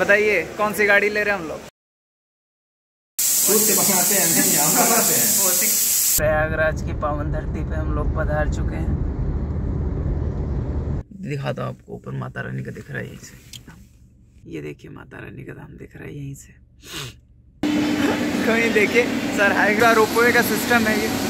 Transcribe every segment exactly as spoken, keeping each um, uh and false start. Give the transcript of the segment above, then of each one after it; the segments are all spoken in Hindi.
बताइए कौन सी गाड़ी ले रहे हैं हम लोग? प्रयागराज की पावन धरती पे हम लोग पधार चुके हैं। दिखाता हूँ आपको, ऊपर माता रानी का दिख रहा है यहीं से। ये देखिए माता रानी का धाम दिख रहा है यहीं से। कहीं देखिए सर, हाइग्रा रोपवे का सिस्टम है ये।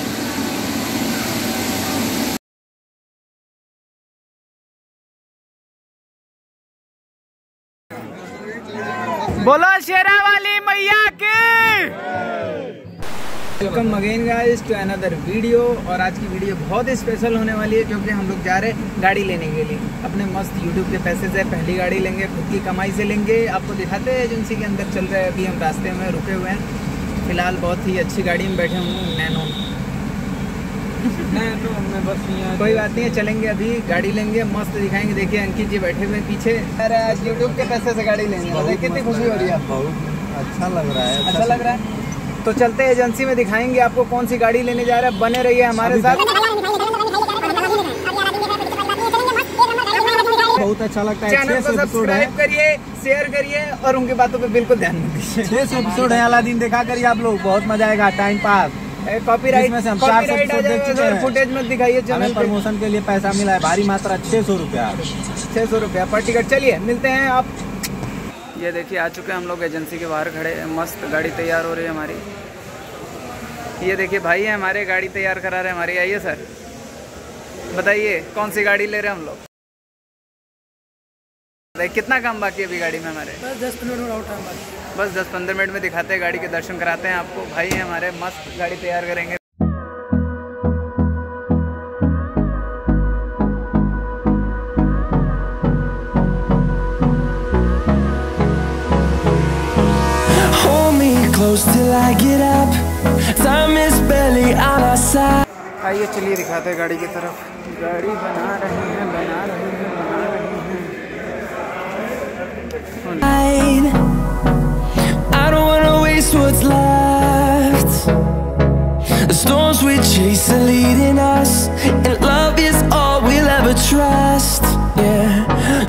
बोलो शेरा वाली मैया की। Welcome again guys to another video. और आज की वीडियो बहुत ही स्पेशल होने वाली है क्योंकि हम लोग जा रहे हैं गाड़ी लेने के लिए। अपने मस्त यूट्यूब के पैसे से पहली गाड़ी लेंगे, खुद की कमाई से लेंगे। आपको दिखाते हैं एजेंसी के अंदर चल रहे हैं। अभी हम रास्ते में रुके हुए हैं। फिलहाल बहुत ही अच्छी गाड़ी में बैठे हुए, नैनो नैनो में बस यहाँ कोई बात नहीं है, चलेंगे अभी गाड़ी लेंगे, मस्त दिखाएंगे। देखिए अंकित जी बैठे हुए पीछे। अरे आज यूट्यूब के पैसे से गाड़ी लेंगे, बताइए कितनी खुशी हो रही है। बहुत अच्छा लग रहा है। अच्छा लग रहा है तो चलते हैं एजेंसी में, दिखाएंगे आपको कौन सी गाड़ी लेने जा रहे हैं। बने रहिए हमारे साथ। बहुत अच्छा लगता है। चैनल को सब्सक्राइब करिए, शेयर करिए और उनकी बातों पे बिल्कुल ध्यान दीजिए। छह सौ एपिसोड है अलादीन, देखा करिए आप लोग, बहुत मजा आएगा। टाइम पास, कॉपीराइट में से हम चार सौ एपिसोड देख चुके हैं। फुटेज में दिखाइए चैनल प्रमोशन के लिए पैसा मिला है, भारी मात्रा छह सौ रुपया छह सौ रुपया पर टिकट। चलिए मिलते हैं आप। ये देखिए आ चुके हैं हम लोग एजेंसी के बाहर खड़े हैं। मस्त गाड़ी तैयार हो रही है हमारी। ये देखिए भाई है हमारे, गाड़ी तैयार करा रहे हैं हमारी। आइए सर, बताइए कौन सी गाड़ी ले रहे हैं हम लोग? कितना काम बाकी है अभी गाड़ी में हमारे? बस दस पंद्रह मिनट और टाइम बाकी। बस दस पंद्रह मिनट में दिखाते हैं, गाड़ी के दर्शन कराते हैं आपको। भाई है हमारे, मस्त गाड़ी तैयार करेंगे। आइए चलिए दिखाते हैं गाड़ी की तरफ। गाड़ी बना रहे हैं बना रहे हैं बना रहे हैं। I don't wanna waste what's left. The storms we chase are leading us, and love is all we'll ever trust. Yeah.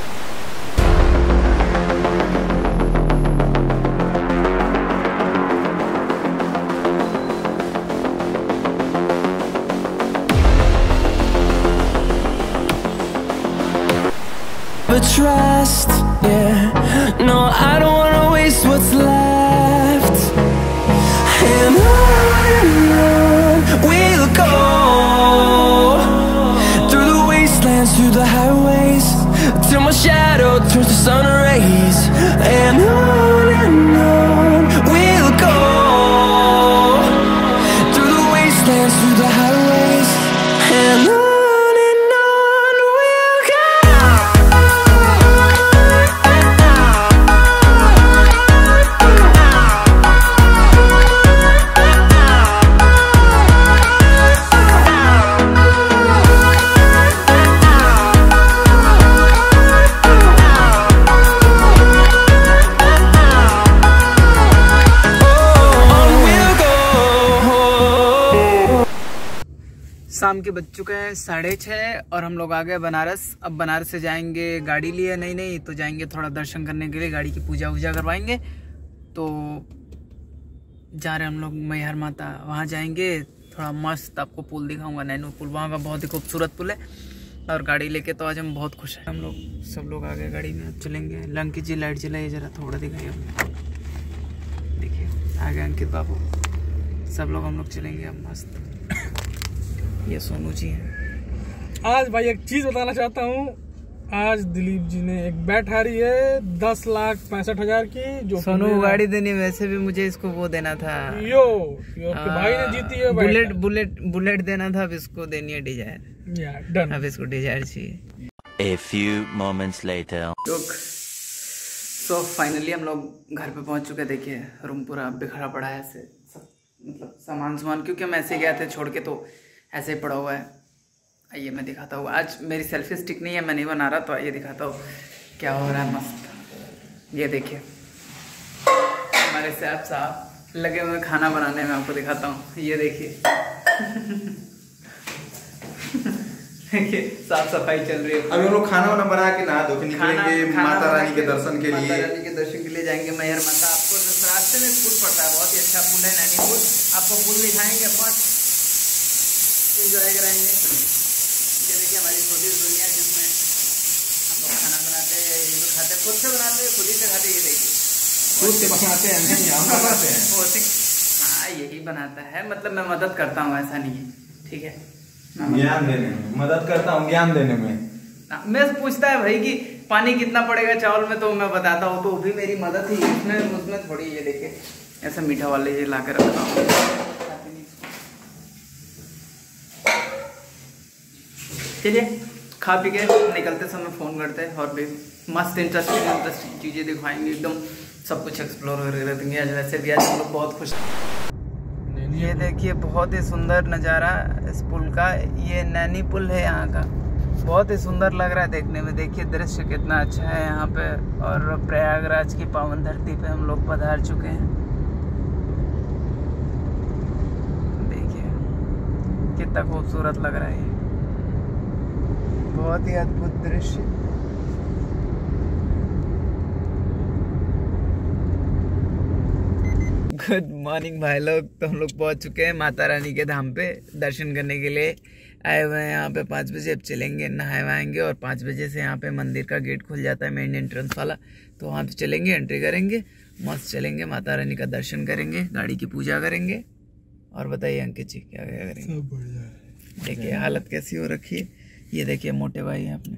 Trust, yeah. No, I don't wanna waste what's left. And on and on we'll go, through the wastelands, through the highways, till my shadow turns to sun rays. And on and on we'll go, through the wastelands, through the highways, and on. शाम के बज चुके हैं साढ़े छः और हम लोग आ गए बनारस। अब बनारस से जाएंगे, गाड़ी लिए नहीं नहीं तो जाएंगे थोड़ा दर्शन करने के लिए, गाड़ी की पूजा वूजा करवाएंगे। तो जा रहे हैं हम लोग मैहर माता, वहाँ जाएंगे। थोड़ा मस्त आपको पुल दिखाऊंगा, नैनो पुल, वहाँ का बहुत ही खूबसूरत पुल है। और गाड़ी लेके तो आज हम बहुत खुश हैं। हम लोग सब लोग आ गए गाड़ी में, अब चलेंगे। अंकित जी लाइट जलाइए जरा, थोड़ा दिखाइए। देखिए आ गए अंकित बाबू, सब लोग हम लोग चलेंगे अब मस्त। ये सोनू जी हैं। आज भाई एक चीज बताना चाहता हूँ, आज दिलीप जी ने एक बैट हारी है दस लाख पैंसठ हजार की। जो सोनू गाड़ी देनी, वैसे भी मुझे इसको वो देना था। यो, यो आ, भाई ने जीती है। बुलेट बुलेट बुलेट देना था, अब इसको देनी है डिजायर। डन, अब इसको डिजायर चाहिए। A few moments later. लोग सो फाइनली हम लोग घर पे पहुंच चुके। देखिए रूम पूरा बिखरा पड़ा है ऐसे, सब मतलब सामान सामान, क्योंकि हम ऐसे गए थे छोड़ के, तो ऐसे ही पड़ा हुआ है। आइए मैं दिखाता हूँ। आज मेरी सेल्फी स्टिक नहीं है, मैं नहीं बना रहा, तो आइए दिखाता हूँ क्या हो रहा है। मस्त ये देखिए हमारे सैफ साहब लगे हुए खाना बनाने में, आपको दिखाता हूँ। ये देखिए साफ सफाई चल रही है। अभी हम लोग खाना वाना बना के नहा धो के निकलेंगे माता रानी के दर्शन के लिए। माता रानी के दर्शन के लिए जाएंगे मैहर माता। आपको रास्ते में पुल पड़ता है, बहुत ही अच्छा पुल है नैनी पुल। आपको पुल दिखाएंगे, मस्त इंजॉय कराएंगे। ये देखिए हमारी छोटी दुनिया जिसमें हम लोग खाना बनाते हैं, ये तो खाते खुद से बनाते हैं, खुद ही से खाते। ये देखिए खुद से बनाते हैं, नहीं हम बनाते हैं। हाँ यही बनाता है, मतलब मैं मदद करता हूँ, ऐसा नहीं है, ठीक है। ज्ञान देने में मदद करता हूँ, ज्ञान देने में। मैं पूछता है भाई कि पानी कितना पड़ेगा चावल में, तो मैं बताता हूँ, तो भी मेरी मदद ही इसमें उसमें थोड़ी। ये देखे ऐसा मीठा वाले ये ला कर रखता हूँ। चलिए खा पी के निकलते समय फोन करते हैं, और भी मस्त इंटरेस्टिंग इंटरेस्टिंग चीजें दिखाएंगे, एकदम सब कुछ एक्सप्लोर कर देंगे। आज वैसे भी आज हम लोग बहुत खुश हैं। ये देखिए बहुत ही सुंदर नज़ारा इस पुल का। ये नैनी पुल है यहाँ का, बहुत ही सुंदर लग रहा है देखने में। देखिए दृश्य कितना अच्छा है यहाँ पे, और प्रयागराज की पावन धरती पे हम लोग पधार चुके हैं। देखिए कितना खूबसूरत लग रहा है, ये बहुत ही अद्भुत दृश्य। गुड मॉर्निंग भाई लोग, तो हम लोग पहुंच चुके हैं माता रानी के धाम पे दर्शन करने के लिए आए हुए हैं। यहाँ पे पाँच बजे अब चलेंगे, नहाए आएंगे, और पाँच बजे से यहाँ पे मंदिर का गेट खुल जाता है, मेन एंट्रेंस वाला। तो वहाँ पे चलेंगे, एंट्री करेंगे, मस्त चलेंगे, माता रानी का दर्शन करेंगे, गाड़ी की पूजा करेंगे। और बताइए अंकित जी क्या क्या करेंगे? सब बढ़िया। देखिए हालत कैसी हो रखी है। ये देखिए मोटे भाई हैं अपने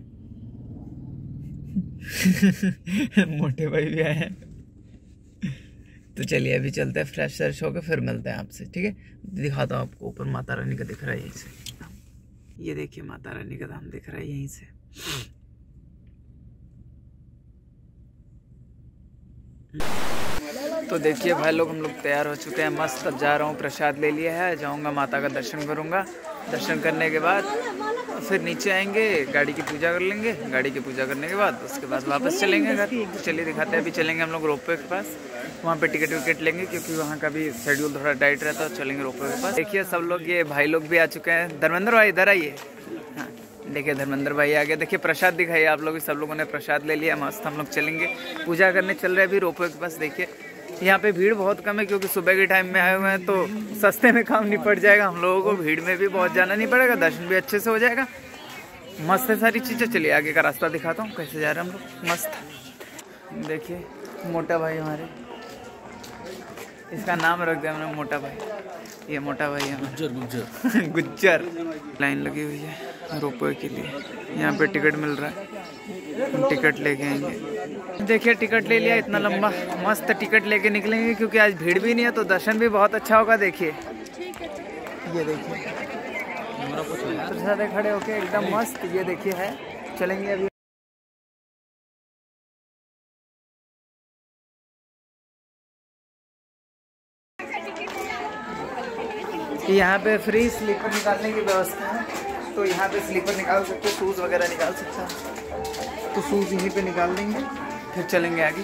मोटे भाई भी आए हैं। तो चलिए अभी चलते हैं, फ्रेश फ्रेश होकर फिर मिलते हैं आपसे, ठीक है। दिखाता हूँ आपको, ऊपर माता रानी का दिख रहा है यहीं से। ये देखिए माता रानी का धाम दिख रहा है यहीं से। तो देखिए भाई लोग हम लोग तैयार हो चुके हैं, मस्त। अब जा रहा हूँ, प्रसाद ले लिया है, जाऊँगा माता का दर्शन करूँगा। दर्शन करने के बाद फिर नीचे आएंगे, गाड़ी की पूजा कर लेंगे। गाड़ी की पूजा करने के बाद उसके बाद वापस चलेंगे घर। तो चलिए दिखाते हैं, अभी चलेंगे हम लोग रोपवे के पास, वहाँ पे टिकट विकेट लेंगे, क्योंकि वहाँ का भी शेड्यूल थोड़ा टाइट रहता है। चलेंगे रोपवे के पास। देखिए सब लोग, ये भाई लोग भी आ चुके हैं। धर्मेंद्र भाई इधर आइए। हाँ देखिए धर्मेंद्र भाई आ गए। देखिए प्रसाद दिखाइए आप लोग, सब लोगों ने प्रसाद ले लिया, मस्त। हम लोग चलेंगे, पूजा करने चल रहे हैं अभी रोपवे के पास। देखिए यहाँ पे भीड़ बहुत कम है, क्योंकि सुबह के टाइम में आए हुए हैं, तो सस्ते में काम निपट जाएगा हम लोगों को। भीड़ में भी बहुत जाना नहीं पड़ेगा, दर्शन भी अच्छे से हो जाएगा। मस्त है सारी चीज़ें। चलिए आगे का रास्ता दिखाता हूँ कैसे जा रहे हैं हम लोग, मस्त। देखिए मोटा भाई हमारे, इसका नाम रख दिया हमने मोटा भाई। ये मोटा भाई है गुज्जर गुज्जर गुज्जर। लाइन लगी हुई है रोपवे के लिए, यहाँ पे टिकट मिल रहा है, टिकट लेके आएंगे। देखिए टिकट ले लिया, इतना लंबा मस्त टिकट लेके निकलेंगे, क्योंकि आज भीड़ भी नहीं है, तो दर्शन भी बहुत अच्छा होगा। देखिए ये देखिए प्रसाद खड़े होके एकदम मस्त। ये देखिए है, चलेंगे अभी। यहाँ पे फ्री स्लीपर निकालने की व्यवस्था है, तो यहाँ पे स्लीपर निकाल सकते, शूज़ वगैरह निकाल सकते हैं, तो शूज़ यहीं पे निकाल देंगे, फिर चलेंगे आगे।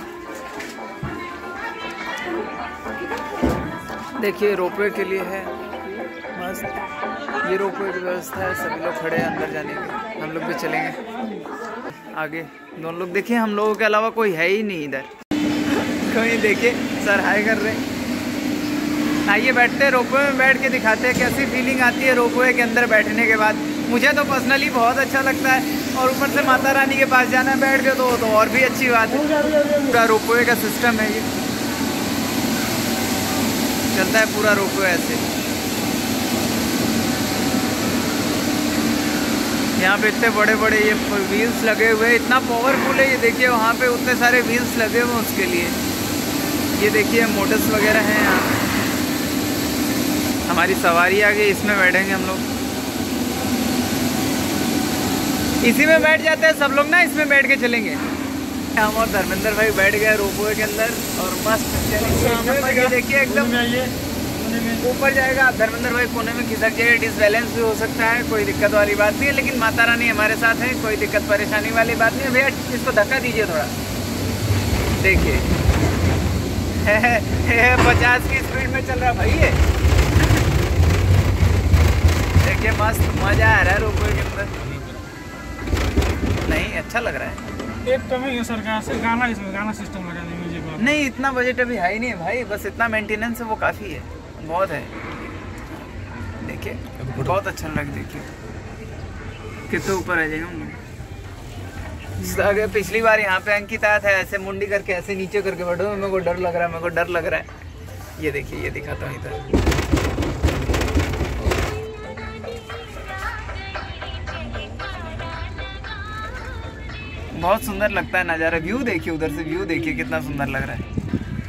देखिए रोपवे के लिए है मस्त, ये रोपवे की व्यवस्था है। सभी लोग खड़े हैं अंदर जाने के, हम लोग भी चलेंगे आगे। दोनों लोग देखिए, हम लोगों के अलावा कोई है ही नहीं इधर। कोई देखिए सर हाय कर रहे हैं। आइए बैठते हैं, रोपवे में बैठ के दिखाते हैं कैसी फीलिंग आती है रोपवे के अंदर बैठने के बाद। मुझे तो पर्सनली बहुत अच्छा लगता है, और ऊपर से माता रानी के पास जाना है बैठ के, तो, तो और भी अच्छी बात है। पूरा रोपवे का सिस्टम है, ये चलता है पूरा रोपवे ऐसे। यहाँ पे इतने बड़े बड़े ये व्हील्स लगे हुए हैं, इतना पावरफुल है ये। देखिए वहाँ पे उतने सारे व्हील्स लगे हुए हैं उसके लिए। ये देखिए मोटर्स वगैरह हैं यहाँ। हमारी सवारी आ गई, इसमें बैठेंगे हम लोग। इसी में बैठ जाते हैं सब लोग ना, इसमें बैठ के चलेंगे। हम और धर्मेंद्र भाई बैठ गए रोपवे के अंदर, और मस्त चलेंगे। देखिए एकदम ऊपर जाएगा। धर्मेंद्र भाई कोने में खिसक जाएगा, डिसबैलेंस भी हो सकता है, कोई दिक्कत वाली बात नहीं है, लेकिन माता रानी हमारे साथ है, कोई दिक्कत परेशानी वाली बात नहीं है। भैया इसको धक्का दीजिए थोड़ा। देखिए पचास की स्पीड में चल रहा भाई ये। देखिए मस्त मजा आ रहा है रोपवे के अंदर। नहीं अच्छा लग रहा है। एक कमी है सरकार से, गाना इसमें गाना सिस्टम लगा दें म्यूजिक वाला। नहीं इतना बजट अभी हाई नहीं है भाई, बस इतना मेंटेनेंस है वो काफ़ी है, बहुत है। देखिए बहुत अच्छा लग, देखिए कितना ऊपर आ जाएगा हम लोग। अगर पिछली बार यहाँ पे अंकित आया था ऐसे मुंडी करके ऐसे नीचे करके बैठो, मेरे को डर लग रहा है, मेरे को डर लग रहा है। ये देखिए ये दिखाता हूँ इधर, बहुत सुंदर लगता है नज़ारा। व्यू देखिए उधर से, व्यू देखिए कितना सुंदर लग रहा है।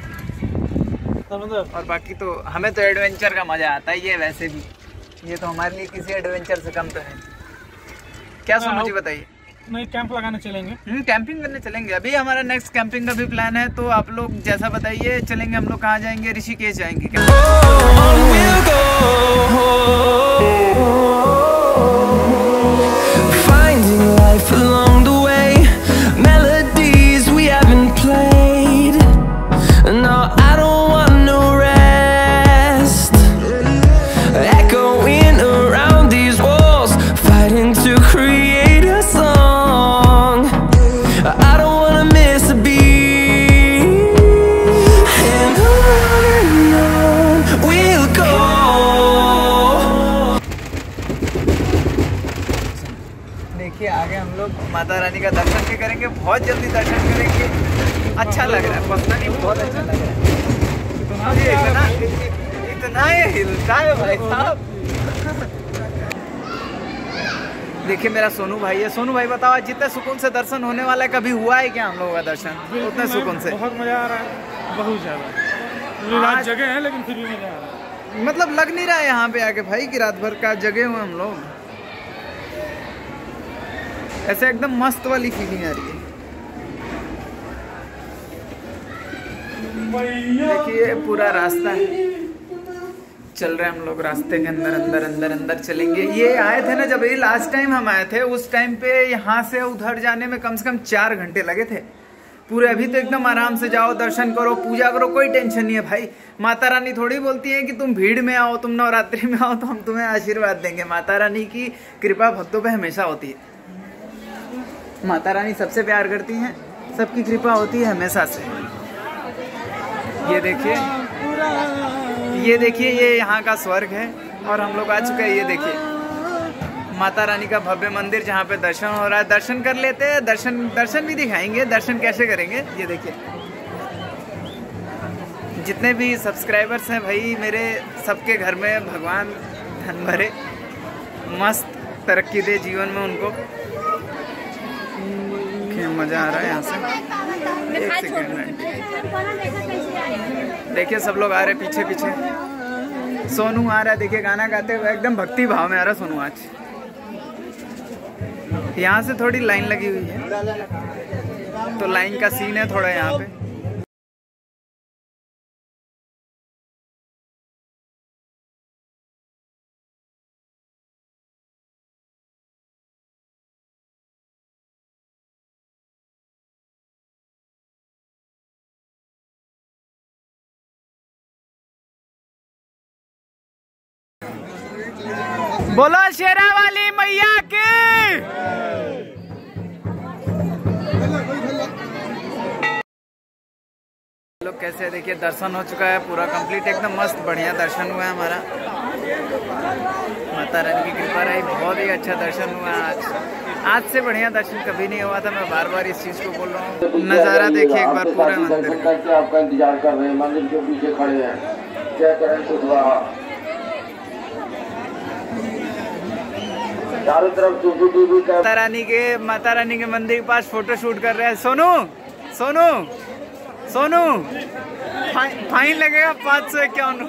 और बाकी तो हमें तो एडवेंचर का मज़ा आता है, ये वैसे भी ये तो हमारे लिए किसी एडवेंचर से कम तो है। क्या सोनू जी बताइए? नहीं कैंप लगाने चलेंगे। हम्म कैंपिंग करने चलेंगे। अभी हमारा नेक्स्ट कैंपिंग का भी प्लान है, तो आप लोग जैसा बताइए चलेंगे। हम लोग कहाँ जाएंगे? ऋषिकेश जाएंगे क्या? आगे हम लोग माता रानी का दर्शन भी करेंगे, बहुत जल्दी दर्शन करेंगे। अच्छा लग रहा है, पर्सनली बहुत अच्छा लग रहा है। इतना इतना हिलता है भाई साहब। देखिए मेरा सोनू भाई है। सोनू भाई बताओ जितने सुकून से दर्शन होने वाला है, कभी हुआ है क्या हम लोगों का दर्शन उतने सुकून से? बहुत मजा आ रहा है, बहुत ज्यादा। रात जगह है लेकिन फिर भी मजा आ रहा है। मतलब लग नहीं रहा है यहाँ पे आके भाई कि रात भर का जगह हुए हम लोग, ऐसे एकदम मस्त वाली फीलिंग आ रही है। देखिए पूरा रास्ता है, चल रहे हैं हम लोग रास्ते के अंदर अंदर अंदर अंदर चलेंगे। ये आए थे ना जब ये लास्ट टाइम हम आए थे, उस टाइम पे यहाँ से उधर जाने में कम से कम चार घंटे लगे थे पूरे। अभी तो एकदम आराम से जाओ, दर्शन करो, पूजा करो, कोई टेंशन नहीं है भाई। माता रानी थोड़ी बोलती है कि तुम भीड़ में आओ, तुम नवरात्रि में आओ तो हम तुम्हें आशीर्वाद देंगे। माता रानी की कृपा भक्तों पे हमेशा होती है। माता रानी सबसे प्यार करती हैं, सबकी कृपा होती है हमेशा से। ये देखिए ये देखिए ये यहाँ का स्वर्ग है और हम लोग आ चुके हैं। ये देखिए माता रानी का भव्य मंदिर जहाँ पे दर्शन हो रहा है। दर्शन कर लेते हैं, दर्शन दर्शन भी दिखाएंगे। दर्शन कैसे करेंगे ये देखिए। जितने भी सब्सक्राइबर्स हैं भाई मेरे, सबके घर में भगवान धन भरे, मस्त तरक्की दे जीवन में उनको। मजा आ रहा है यहाँ से। एक सेकंड देखिए सब लोग आ रहे पीछे पीछे। सोनू आ रहा है देखिए गाना गाते हुए, एकदम भक्ति भाव में आ रहा सोनू आज। यहाँ से थोड़ी लाइन लगी हुई है, तो लाइन का सीन है थोड़ा यहाँ पे। बोलो शेरा वाली मैया की। लोग कैसे देखिए दर्शन हो चुका है पूरा कंप्लीट, एकदम मस्त बढ़िया दर्शन हुआ है हमारा। माता रानी की कृपा रही, बहुत ही अच्छा दर्शन हुआ आज। आज से बढ़िया दर्शन कभी नहीं हुआ था, मैं बार बार इस चीज को बोल रहा हूँ। नजारा देखिए एक बार पूरे मंदिर का। आपका इंतजार कर रहे हैं, मंदिर के पीछे खड़े हैं। जय करण सुधवा, चारों तरफ सीसीटीवी का। माता रानी के माता रानी के मंदिर के पास फोटो शूट कर रहे हैं। सोनू सोनू सोनू फाइन लगेगा पाँच सौ इक्यावन।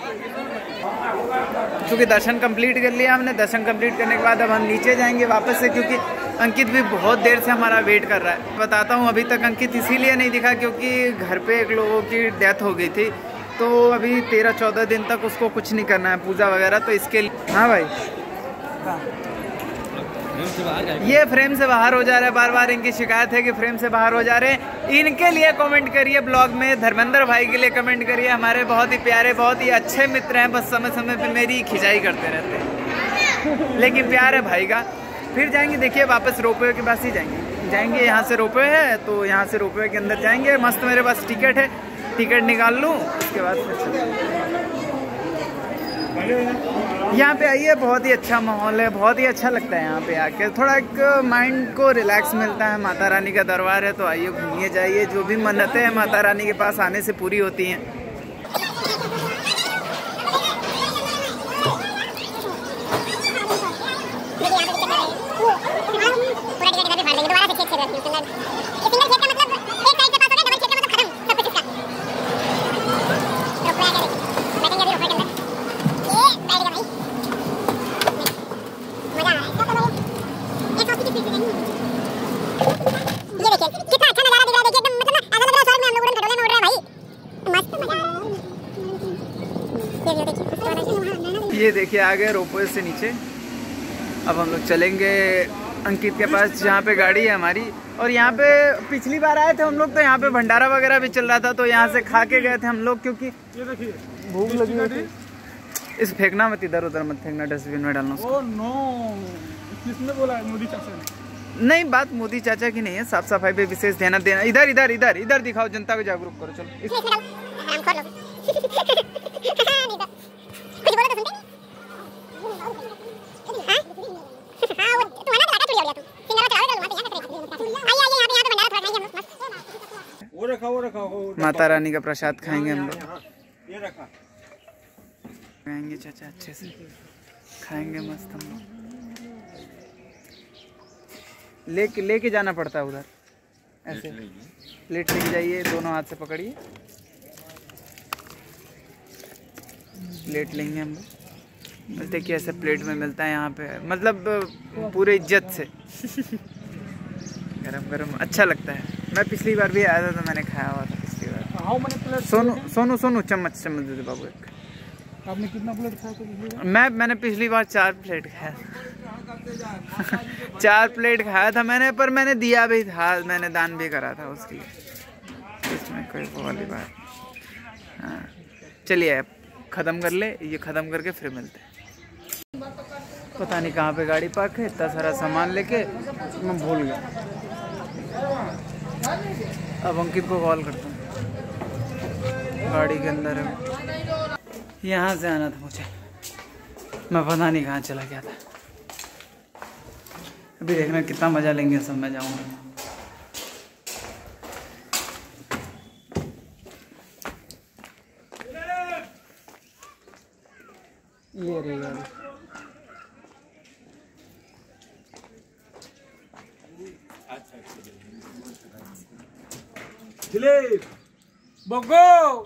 क्योंकि दर्शन कंप्लीट कर लिया हमने। दर्शन कंप्लीट करने के बाद अब हम नीचे जाएंगे वापस से, क्योंकि अंकित भी बहुत देर से हमारा वेट कर रहा है। बताता हूँ अभी तक अंकित इसीलिए नहीं दिखा क्योंकि घर पे एक लोगों की डेथ हो गई थी, तो अभी तेरह चौदह दिन तक उसको कुछ नहीं करना है पूजा वगैरह, तो इसके लिए। हाँ भाई हाँ। ये फ्रेम से बाहर हो जा रहा है, बार बार इनकी शिकायत है कि फ्रेम से बाहर हो जा रहे हैं। इनके लिए कमेंट करिए ब्लॉग में, धर्मेंद्र भाई के लिए कमेंट करिए। हमारे बहुत ही प्यारे बहुत ही अच्छे मित्र हैं, बस समय समय पे मेरी खिंचाई करते रहते हैं, लेकिन प्यार है भाई का। फिर जाएंगे, देखिए वापस रोपवे के पास ही जाएंगे जाएंगे यहाँ से रोपवे है, तो यहाँ से रोपवे के अंदर जाएंगे। मस्त मेरे पास टिकट है, टिकट निकाल लूँ, उसके बाद फिर चलेंगे। यहाँ पे आइए, बहुत ही अच्छा माहौल है, बहुत ही अच्छा लगता है यहाँ पे आके, थोड़ा एक माइंड को रिलैक्स मिलता है। माता रानी का दरबार है, तो आइए घूमिए जाइए, जो भी मन्नतें हैं माता रानी के पास आने से पूरी होती हैं। ये देखिए आ गए रोपवे से नीचे। अब हम लोग चलेंगे अंकित के पास, जहाँ पे गाड़ी है हमारी। और यहाँ पे पिछली बार आए थे हम लोग, तो यहाँ पे भंडारा वगैरह भी चल रहा था, तो यहाँ से खा के गए थे हम लोग, क्योंकि ये देखिए भूख लगी हुई थी। इस फेंकना मत, इधर उधर मत फेंकना, डस्टबिन में डालना। ओह नो, किसने बोला है? मोदी चाचा ने। नहीं, बात मोदी चाचा की नहीं है, साफ सफाई पे विशेष ध्यान देना। इधर इधर इधर इधर दिखाओ, जनता को जागरूक करो। चलो वो रखा वो रखा वो माता रानी का प्रसाद खाएंगे हम लोग। ये रखा खाएंगे चाचा, अच्छे से खाएंगे मस्त हम लोग। लेके लेके जाना पड़ता है उधर, ऐसे प्लेट लेके जाइए, दोनों हाथ से पकड़िए, प्लेट लेंगे हम लोग। बस देखिए ऐसे प्लेट में मिलता है यहाँ पे, मतलब पूरे इज्जत से गरम गरम अच्छा लगता है। मैं पिछली बार भी आया था तो मैंने खाया हुआ था पिछली बार। How many plate? Sonu Sonu Sonu चम्मच चम्मच दे दे बाबू एक। आपने कितना प्लेट खाया था पिछली बार? मैं मैंने पिछली बार चार प्लेट खाया चार प्लेट खाया था मैंने, पर मैंने दिया भी था, मैंने दान भी करा था उसके लिए, इसमें कोई वो वाली बात। हाँ चलिए अब ख़त्म कर ले, ये ख़त्म करके फिर मिलते हैं। पता नहीं कहाँ पे गाड़ी पार्क है, इतना सारा सामान लेके मैं भूल गया। अब अंकित को कॉल करता हूँ, गाड़ी के अंदर है। यहाँ से आना था मुझे, मैं पता नहीं कहाँ चला गया था। अभी देखना कितना मज़ा लेंगे सब, मैं जाऊँगा। ये रही गाड़ी। दिलीप बग्गो,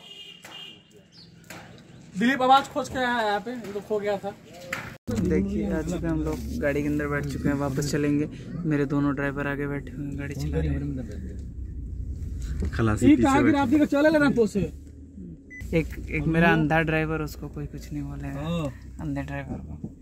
दिलीप आवाज खोज के आया यहाँ पे, ये तो खो गया था। देखिए आ चुके हम लोग, गाड़ी के अंदर बैठ चुके हैं, वापस चलेंगे। मेरे दोनों ड्राइवर आगे बैठे हुए हैं, गाड़ी चला रहे हैं। खलासी पीछे चले लेना तो से एक एक मेरा अंधा ड्राइवर, उसको कोई कुछ नहीं बोलेगा, अंधे ड्राइवर को।